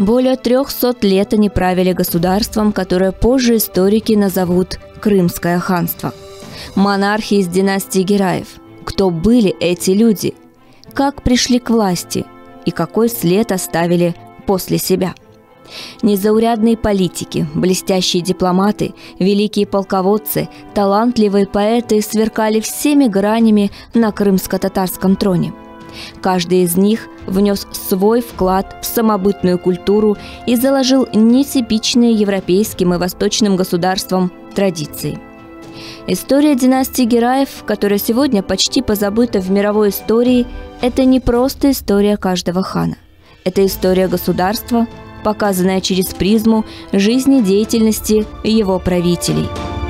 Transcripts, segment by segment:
Более 300 лет они правили государством, которое позже историки назовут Крымское ханство. Монархи из династии Гираев. Кто были эти люди? Как пришли к власти? И какой след оставили после себя? Незаурядные политики, блестящие дипломаты, великие полководцы, талантливые поэты сверкали всеми гранями на крымско-татарском троне. Каждый из них внес свой вклад в самобытную культуру и заложил нетипичные европейским и восточным государствам традиции. История династии Гираев, которая сегодня почти позабыта в мировой истории, это не просто история каждого хана. Это история государства, показанная через призму жизнедеятельности его правителей.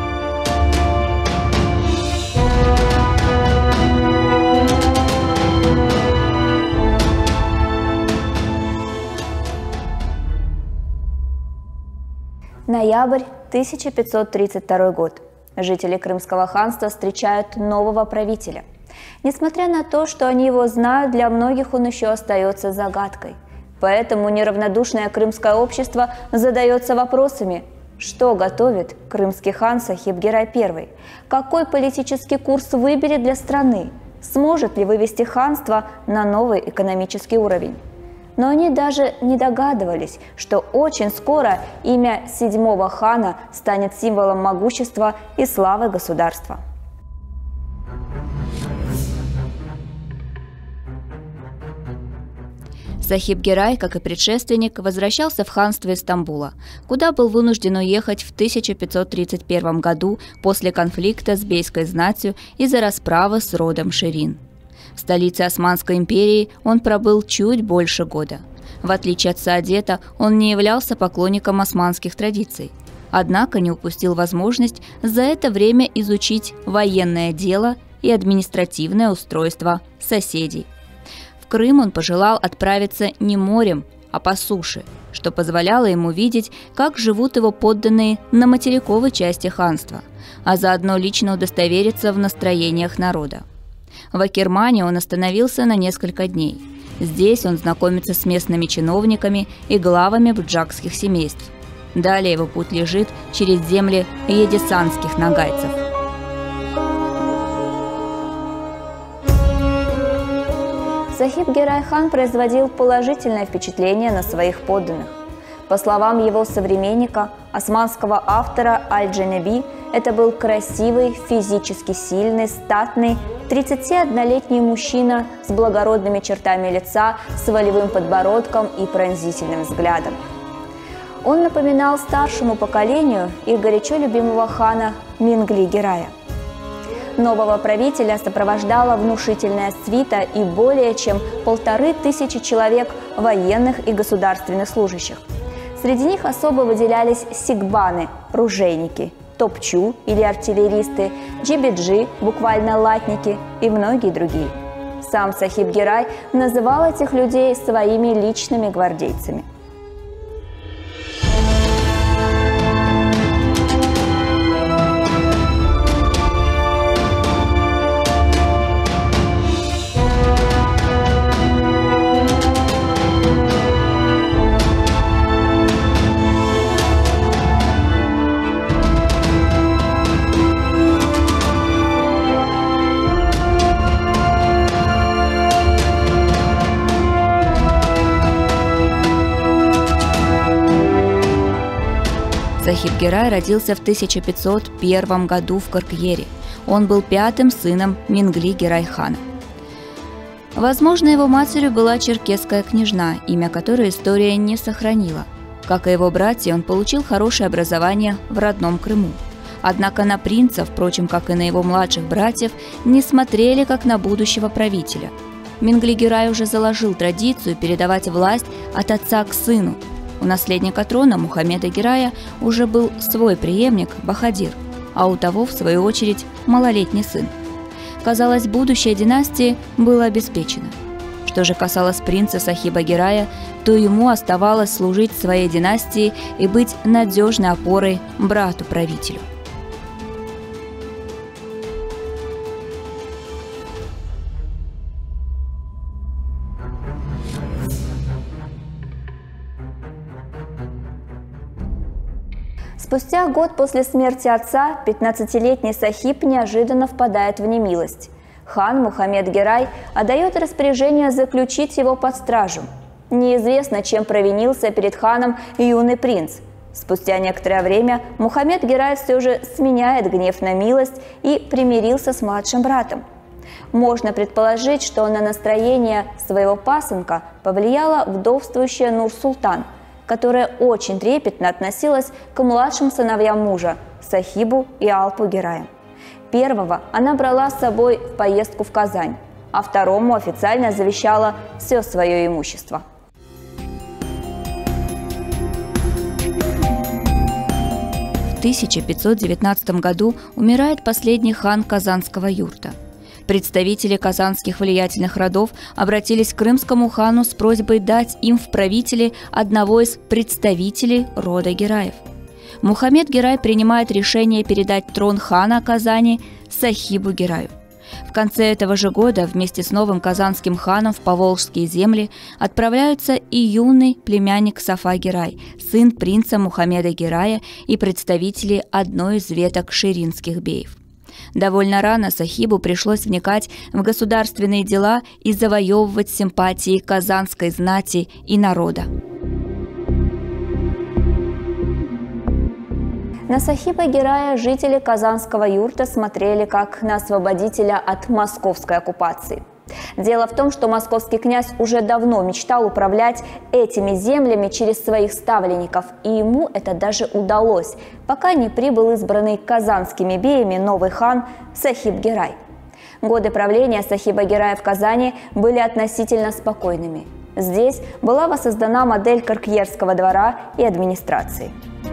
Ноябрь 1532 год. Жители Крымского ханства встречают нового правителя. Несмотря на то, что они его знают, для многих он еще остается загадкой. Поэтому неравнодушное крымское общество задается вопросами: что готовит крымский хан Сахиб-Гирай I? Какой политический курс выберет для страны? Сможет ли вывести ханство на новый экономический уровень? Но они даже не догадывались, что очень скоро имя седьмого хана станет символом могущества и славы государства. Сахиб-Гирай, как и предшественник, возвращался в ханство из Стамбула, куда был вынужден уехать в 1531 году после конфликта с бейской знатью из-за расправы с родом Ширин. В столице Османской империи он пробыл чуть больше года. В отличие от Саадета, он не являлся поклонником османских традиций. Однако не упустил возможность за это время изучить военное дело и административное устройство соседей. В Крым он пожелал отправиться не морем, а по суше, что позволяло ему видеть, как живут его подданные на материковой части ханства, а заодно лично удостовериться в настроениях народа. В Акермане он остановился на несколько дней. Здесь он знакомится с местными чиновниками и главами буджакских семейств. Далее его путь лежит через земли едисанских нагайцев. Сахиб-Гирай хан производил положительное впечатление на своих подданных. По словам его современника, османского автора Аль-Джанеби, это был красивый, физически сильный, статный, 31-летний мужчина с благородными чертами лица, с волевым подбородком и пронзительным взглядом. Он напоминал старшему поколению их горячо любимого хана Мингли-Гирая. Нового правителя сопровождала внушительная свита и более чем 1500 человек военных и государственных служащих. Среди них особо выделялись сикбаны, ружейники, топчу или артиллеристы, джибиджи, буквально латники и многие другие. Сам Сахиб-Гирай называл этих людей своими личными гвардейцами. Сахиб-Гирай родился в 1501 году в Каркьере. Он был пятым сыном Мингли-Гирай хана. Возможно, его матерью была черкесская княжна, имя которой история не сохранила. Как и его братья, он получил хорошее образование в родном Крыму. Однако на принца, впрочем, как и на его младших братьев, не смотрели как на будущего правителя. Мингли-Гирай уже заложил традицию передавать власть от отца к сыну. У наследника трона Мухаммеда Гирая уже был свой преемник Бахадир, а у того, в свою очередь, малолетний сын. Казалось, будущее династии было обеспечено. Что же касалось принца Сахиба Гирая, то ему оставалось служить своей династии и быть надежной опорой брату-правителю. Спустя год после смерти отца 15-летний Сахиб неожиданно впадает в немилость. Хан Мухаммед Герай отдает распоряжение заключить его под стражу. Неизвестно, чем провинился перед ханом юный принц. Спустя некоторое время Мухаммед Герай все же сменяет гнев на милость и примирился с младшим братом. Можно предположить, что на настроение своего пасынка повлияла вдовствующая Нур-Султан, которая очень трепетно относилась к младшим сыновьям мужа Сахибу и Алпу Герая. Первого она брала с собой в поездку в Казань, а второму официально завещала все свое имущество. В 1519 году умирает последний хан Казанского юрта. Представители казанских влиятельных родов обратились к крымскому хану с просьбой дать им в правители одного из представителей рода Гераев. Мухаммед Герай принимает решение передать трон хана Казани Сахибу Гераю. В конце этого же года вместе с новым казанским ханом в поволжские земли отправляются и юный племянник Сафа Герай, сын принца Мухаммеда Герая и представители одной из веток ширинских беев. Довольно рано Сахибу пришлось вникать в государственные дела и завоевывать симпатии казанской знати и народа. На Сахиба Герая жители Казанского юрта смотрели как на освободителя от московской оккупации. Дело в том, что московский князь уже давно мечтал управлять этими землями через своих ставленников, и ему это даже удалось, пока не прибыл избранный казанскими беями новый хан Сахиб Герай. Годы правления Сахиба Герая в Казани были относительно спокойными. Здесь была воссоздана модель Каркьерского двора и администрации.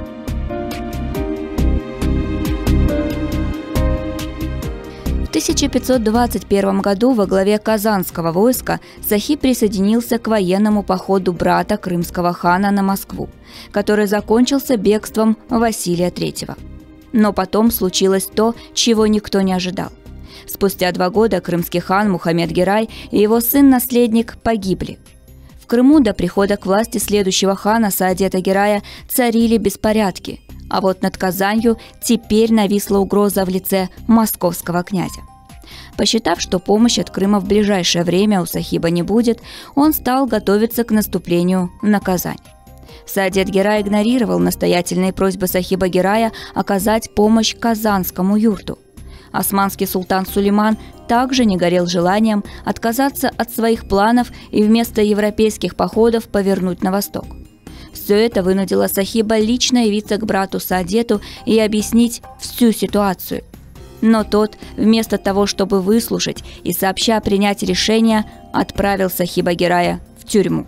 В 1521 году во главе казанского войска Сахиб присоединился к военному походу брата крымского хана на Москву, который закончился бегством Василия III. Но потом случилось то, чего никто не ожидал. Спустя 2 года крымский хан Мухаммед Герай и его сын-наследник погибли. В Крыму до прихода к власти следующего хана Саадета Герая царили беспорядки, а вот над Казанью теперь нависла угроза в лице московского князя. Посчитав, что помощи от Крыма в ближайшее время у Сахиба не будет, он стал готовиться к наступлению на Казань. Саадет Герай игнорировал настоятельные просьбы Сахиба Герая оказать помощь казанскому юрту. Османский султан Сулейман также не горел желанием отказаться от своих планов и вместо европейских походов повернуть на восток. Все это вынудило Сахиба лично явиться к брату Саадету и объяснить всю ситуацию. Но тот, вместо того, чтобы выслушать и сообща принять решение, отправил Сахиба Герая в тюрьму.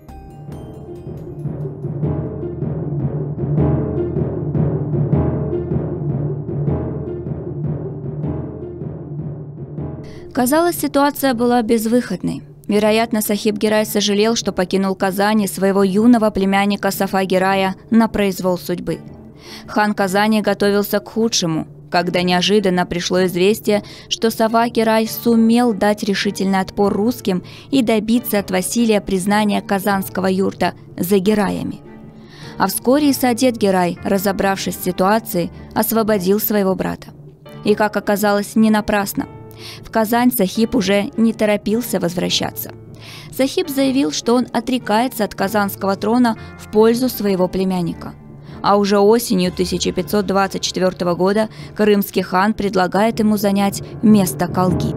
Казалось, ситуация была безвыходной. Вероятно, Сахиб Герай сожалел, что покинул Казань и своего юного племянника Сафа Герая на произвол судьбы. Хан Казани готовился к худшему, когда неожиданно пришло известие, что Сафа Герай сумел дать решительный отпор русским и добиться от Василия признания казанского юрта за Гераями. А вскоре и Саадет Герай, разобравшись с ситуацией, освободил своего брата. И, как оказалось, не напрасно. В Казань Сахиб уже не торопился возвращаться. Сахиб заявил, что он отрекается от казанского трона в пользу своего племянника. А уже осенью 1524 года крымский хан предлагает ему занять место Калги.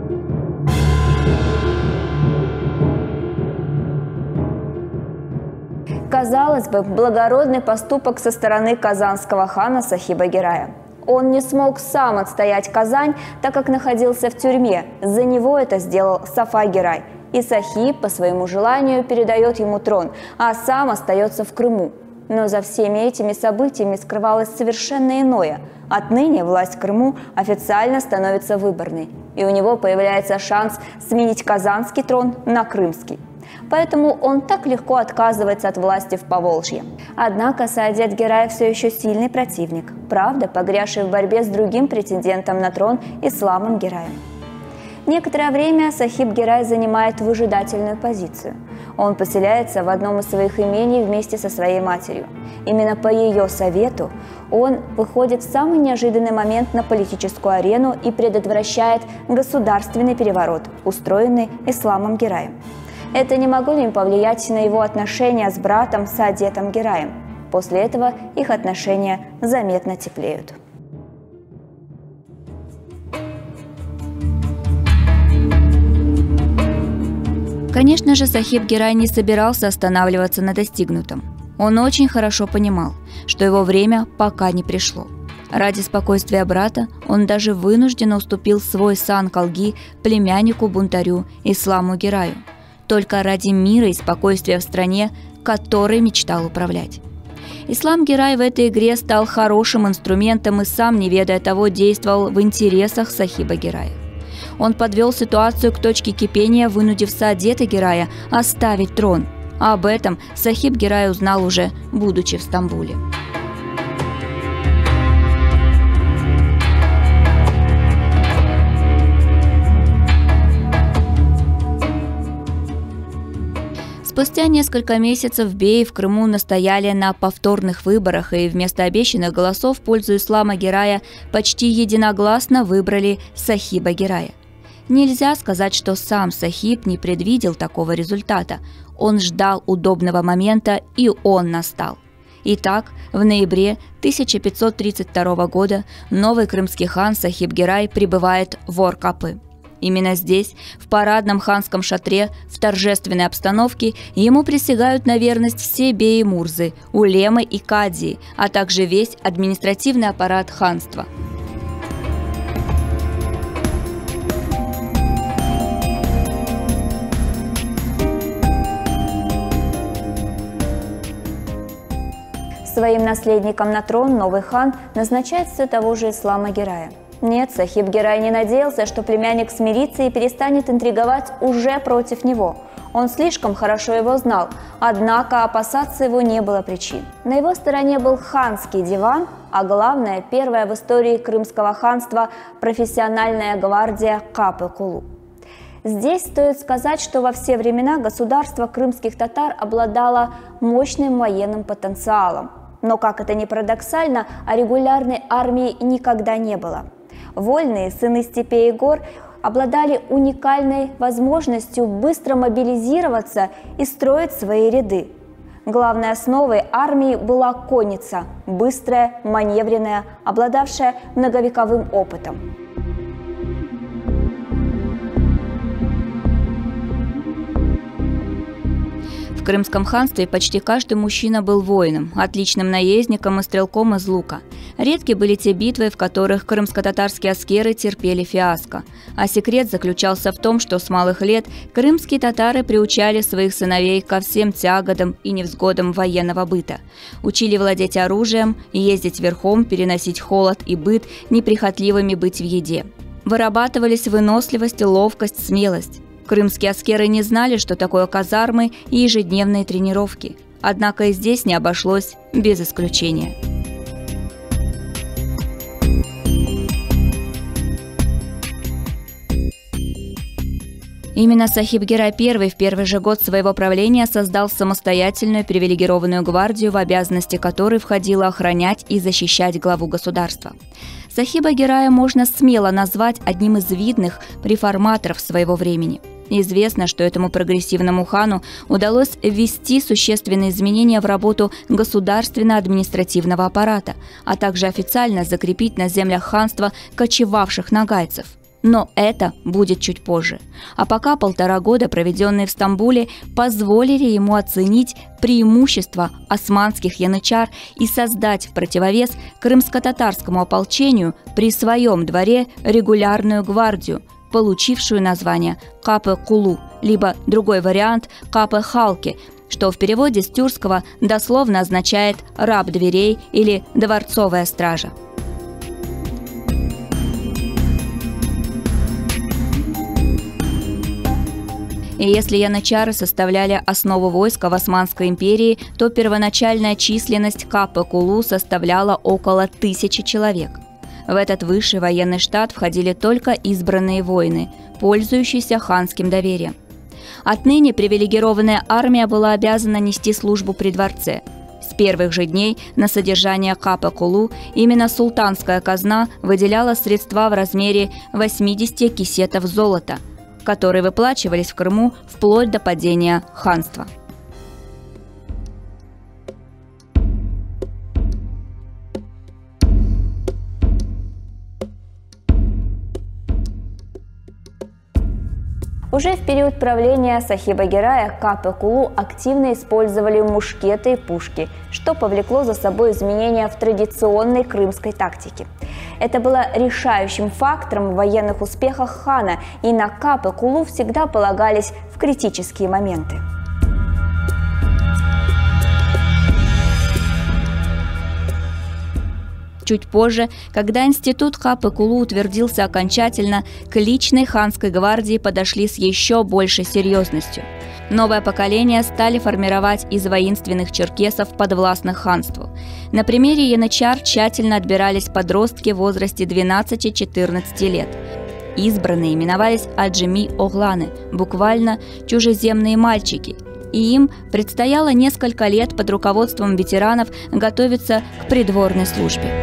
Казалось бы, благородный поступок со стороны казанского хана Сахиба Герая. Он не смог сам отстоять Казань, так как находился в тюрьме. За него это сделал Сафа Герай. И Сахиб по своему желанию передает ему трон, а сам остается в Крыму. Но за всеми этими событиями скрывалось совершенно иное. Отныне власть в Крыму официально становится выборной. И у него появляется шанс сменить казанский трон на крымский. Поэтому он так легко отказывается от власти в Поволжье. Однако Саадет Герай все еще сильный противник, правда, погрязший в борьбе с другим претендентом на трон Исламом Гераем. Некоторое время Сахиб-Гирай занимает выжидательную позицию. Он поселяется в одном из своих имений вместе со своей матерью. Именно по ее совету он выходит в самый неожиданный момент на политическую арену и предотвращает государственный переворот, устроенный Исламом Гираем. Это не могло не повлиять на его отношения с братом Саадетом Гираем. После этого их отношения заметно теплеют. Конечно же, Сахиб-Гирай не собирался останавливаться на достигнутом. Он очень хорошо понимал, что его время пока не пришло. Ради спокойствия брата он даже вынужденно уступил свой сан Калги племяннику-бунтарю Исламу Гираю, только ради мира и спокойствия в стране, которой мечтал управлять. Ислам Гирай в этой игре стал хорошим инструментом и сам, не ведая того, действовал в интересах Сахиба Гирая. Он подвел ситуацию к точке кипения, вынудив Саадета Гирая оставить трон. А об этом Сахиб Гирай узнал уже, будучи в Стамбуле. Спустя несколько месяцев беи в Крыму настояли на повторных выборах, и вместо обещанных голосов в пользу Ислама Гирая почти единогласно выбрали Сахиба Гирая. Нельзя сказать, что сам Сахиб не предвидел такого результата. Он ждал удобного момента, и он настал. Итак, в ноябре 1532 года новый крымский хан Сахиб Гирай прибывает в Ор-Капы. Именно здесь, в парадном ханском шатре, в торжественной обстановке, ему присягают на верность все беи-мурзы, улемы и кадии, а также весь административный аппарат ханства. Своим наследником на трон новый хан назначает все того же Ислама Гирая. Нет, Сахиб Гирай не надеялся, что племянник смирится и перестанет интриговать уже против него. Он слишком хорошо его знал, однако опасаться его не было причин. На его стороне был ханский диван, а главное, первая в истории Крымского ханства профессиональная гвардия Капы-Кулу. Здесь стоит сказать, что во все времена государство крымских татар обладало мощным военным потенциалом. Но, как это ни парадоксально, регулярной армии никогда не было. Вольные сыны степей и гор обладали уникальной возможностью быстро мобилизироваться и строить свои ряды. Главной основой армии была конница, быстрая, маневренная, обладавшая многовековым опытом. В Крымском ханстве почти каждый мужчина был воином, отличным наездником и стрелком из лука. Редки были те битвы, в которых крымско-татарские аскеры терпели фиаско. А секрет заключался в том, что с малых лет крымские татары приучали своих сыновей ко всем тяготам и невзгодам военного быта. Учили владеть оружием, ездить верхом, переносить холод и быт, неприхотливыми быть в еде. Вырабатывались выносливость, ловкость, смелость. Крымские аскеры не знали, что такое казармы и ежедневные тренировки. Однако и здесь не обошлось без исключения. Именно Сахиб Гирай I в первый же год своего правления создал самостоятельную привилегированную гвардию, в обязанности которой входило охранять и защищать главу государства. Сахиба Гирая можно смело назвать одним из видных реформаторов своего времени. Известно, что этому прогрессивному хану удалось ввести существенные изменения в работу государственно-административного аппарата, а также официально закрепить на землях ханства кочевавших нагайцев. Но это будет чуть позже. А пока 1,5 года, проведенные в Стамбуле, позволили ему оценить преимущества османских янычар и создать в противовес крымско-татарскому ополчению при своем дворе регулярную гвардию, получившую название Капы-Кулу, либо другой вариант Капы-Халки, что в переводе с тюркского дословно означает «раб дверей» или «дворцовая стража». И если янычары составляли основу войска в Османской империи, то первоначальная численность Капы-Кулу составляла около 1000 человек. В этот высший военный штат входили только избранные воины, пользующиеся ханским доверием. Отныне привилегированная армия была обязана нести службу при дворце. С первых же дней на содержание Капы-Кулу именно султанская казна выделяла средства в размере 80 кисетов золота, которые выплачивались в Крыму вплоть до падения ханства. Уже в период правления Сахиба-Герая Капы-Кулу активно использовали мушкеты и пушки, что повлекло за собой изменения в традиционной крымской тактике. Это было решающим фактором в военных успехах хана, и на Капы-Кулу всегда полагались в критические моменты. Чуть позже, когда институт Капы-Кулу утвердился окончательно, к личной ханской гвардии подошли с еще большей серьезностью. Новое поколение стали формировать из воинственных черкесов, подвластных ханству. На примере янычар тщательно отбирались подростки в возрасте 12-14 лет. Избранные именовались аджеми-огланы, буквально «чужеземные мальчики», и им предстояло несколько лет под руководством ветеранов готовиться к придворной службе.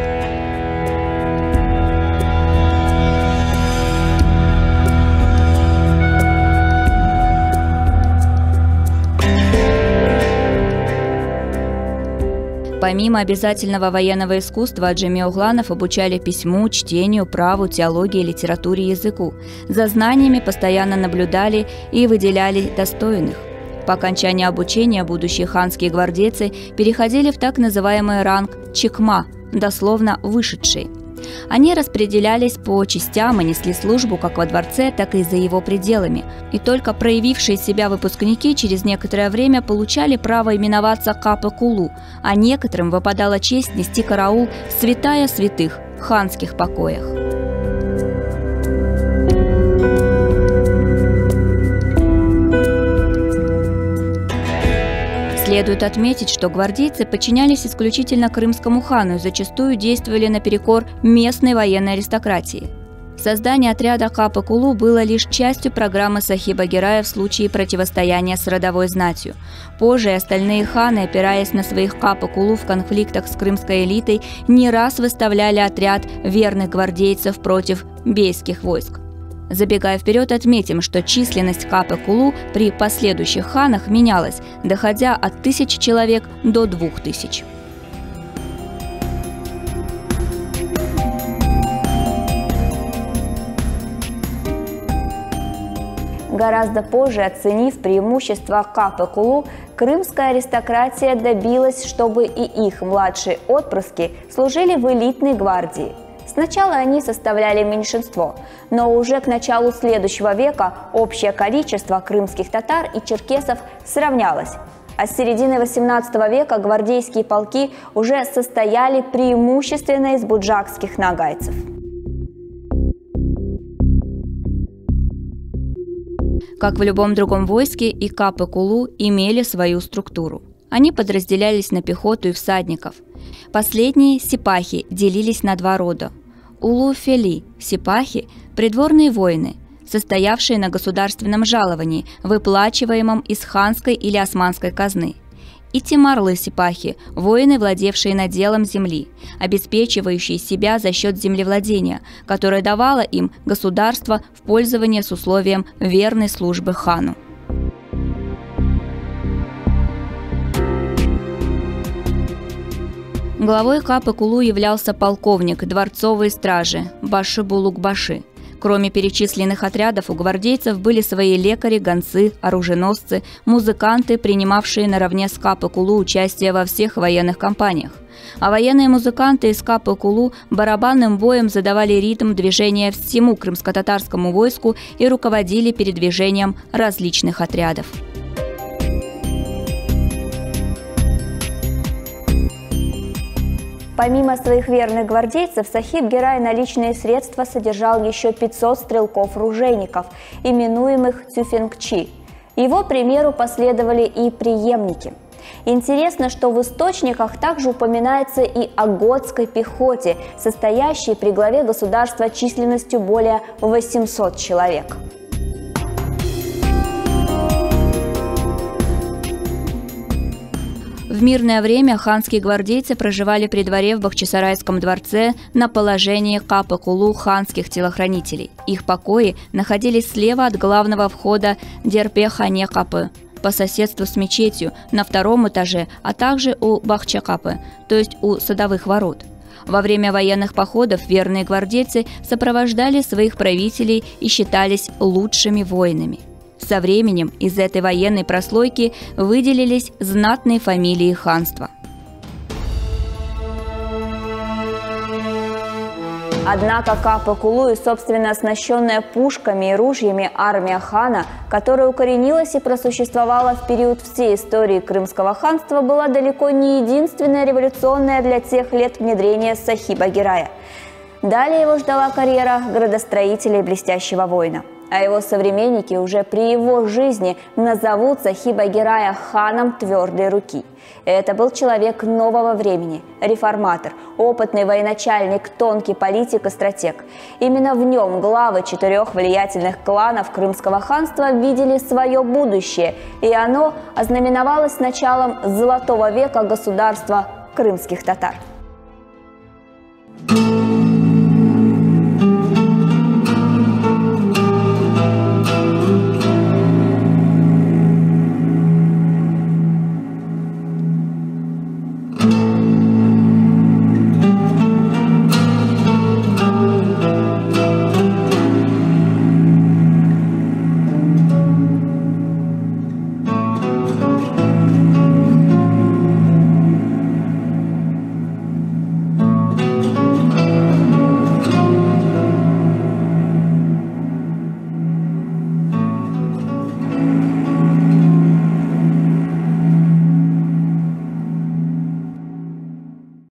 Помимо обязательного военного искусства, аджеми-огланов обучали письму, чтению, праву, теологии, литературе и языку. За знаниями постоянно наблюдали и выделяли достойных. По окончании обучения будущие ханские гвардейцы переходили в так называемый ранг чекма, дословно «вышедшие». Они распределялись по частям и несли службу как во дворце, так и за его пределами. И только проявившие себя выпускники через некоторое время получали право именоваться Капы-Кулу, а некоторым выпадала честь нести караул в святая святых ханских покоях. Следует отметить, что гвардейцы подчинялись исключительно крымскому хану и зачастую действовали наперекор местной военной аристократии. Создание отряда Капы-Кулу было лишь частью программы Сахиба-Герая в случае противостояния с родовой знатью. Позже остальные ханы, опираясь на своих Капы-Кулу в конфликтах с крымской элитой, не раз выставляли отряд верных гвардейцев против бейских войск. Забегая вперед, отметим, что численность Капы-Кулу при последующих ханах менялась, доходя от 1000 человек до 2000. Гораздо позже, оценив преимущества Капы-Кулу, крымская аристократия добилась, чтобы и их младшие отпрыски служили в элитной гвардии. Сначала они составляли меньшинство, но уже к началу следующего века общее количество крымских татар и черкесов сравнялось. А с середины XVIII века гвардейские полки уже состояли преимущественно из буджакских нагайцев. Как в любом другом войске, и Капы-Кулу имели свою структуру. Они подразделялись на пехоту и всадников. Последние, сипахи, делились на два рода. Улу-фели, сипахи – придворные воины, состоявшие на государственном жаловании, выплачиваемом из ханской или османской казны. И тимарлы-сипахи – воины, владевшие наделом земли, обеспечивающие себя за счет землевладения, которое давало им государство в пользование с условием верной службы хану. Главой Капы-Кулу являлся полковник дворцовой стражи Баши-Булук-Баши. Кроме перечисленных отрядов, у гвардейцев были свои лекари, гонцы, оруженосцы, музыканты, принимавшие наравне с Капы-Кулу участие во всех военных кампаниях. А военные музыканты из Капы-Кулу барабанным боем задавали ритм движения всему крымско-татарскому войску и руководили передвижением различных отрядов. Помимо своих верных гвардейцев, Сахиб-Герай на личные средства содержал еще 500 стрелков-ружейников, именуемых цюфенгчи. Его примеру последовали и преемники. Интересно, что в источниках также упоминается и о готской пехоте, состоящей при главе государства численностью более 800 человек. В мирное время ханские гвардейцы проживали при дворе в Бахчисарайском дворце на положении капы-кулу ханских телохранителей. Их покои находились слева от главного входа Дерпе-хане капы, по соседству с мечетью на втором этаже, а также у Бахча-капы, то есть у садовых ворот. Во время военных походов верные гвардейцы сопровождали своих правителей и считались лучшими воинами. Со временем из этой военной прослойки выделились знатные фамилии ханства. Однако Капы-Кулу и собственно оснащенная пушками и ружьями армия хана, которая укоренилась и просуществовала в период всей истории Крымского ханства, была далеко не единственная революционная для тех лет внедрения Сахиба-Гирая. Далее его ждала карьера градостроителя и блестящего воина. А его современники уже при его жизни назовут Сахиба-Гирая ханом твердой руки. Это был человек нового времени, реформатор, опытный военачальник, тонкий политик и стратег. Именно в нем главы 4 влиятельных кланов Крымского ханства видели свое будущее, и оно ознаменовалось началом золотого века государства крымских татар.